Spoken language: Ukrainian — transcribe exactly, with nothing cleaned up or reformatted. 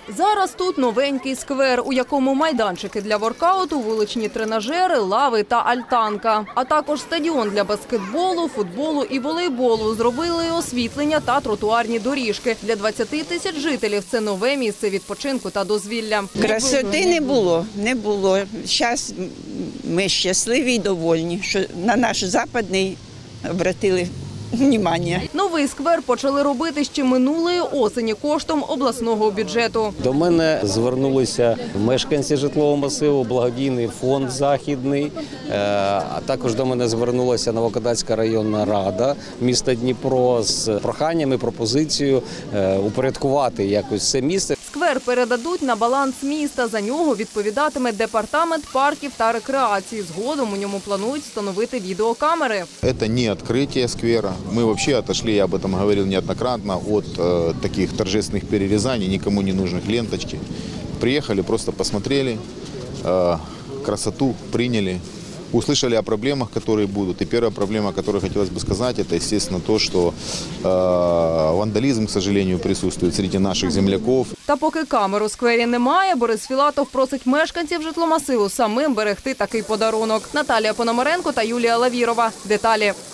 Зараз тут новенький сквер, у якому майданчики для воркауту, вуличні тренажери, лави та альтанка. А також стадіон для баскетболу, футболу і волейболу. Зробили і освітлення та тротуарні доріжки. Для двадцяти тисяч жителів це нове місце відпочинку та дозвілля. Красоти не було, не було. Зараз ми щасливі і довольні, що на наш западний обратили увагу. Новий сквер почали робити ще минулої осені коштом обласного бюджету. До мене звернулися мешканці житлового масиву, благодійний фонд «Західний», а також до мене звернулася Новокодацька районна рада міста Дніпро з проханням і пропозицією упорядкувати якось це місце. Сквер передадуть на баланс міста. За нього відповідатиме департамент парків та рекреації. Згодом у ньому планують встановити відеокамери. Це не відкриття сквера. Мы вообще отошли, я об этом говорил неоднократно, от э, таких торжественных перерезаний, никому не нужных ленточки. Приехали, просто посмотрели, э, красоту приняли, услышали о проблемах, которые будут. И первая проблема, о которой хотелось бы сказать, это, естественно, то, что э, вандализм, к сожалению, присутствует среди наших земляков. Та поки камер у сквері немає, Борис Філатов просить мешканців житломасиву самим берегти такий подарунок. Наталія Пономаренко та Юлія Лавірова. Деталі.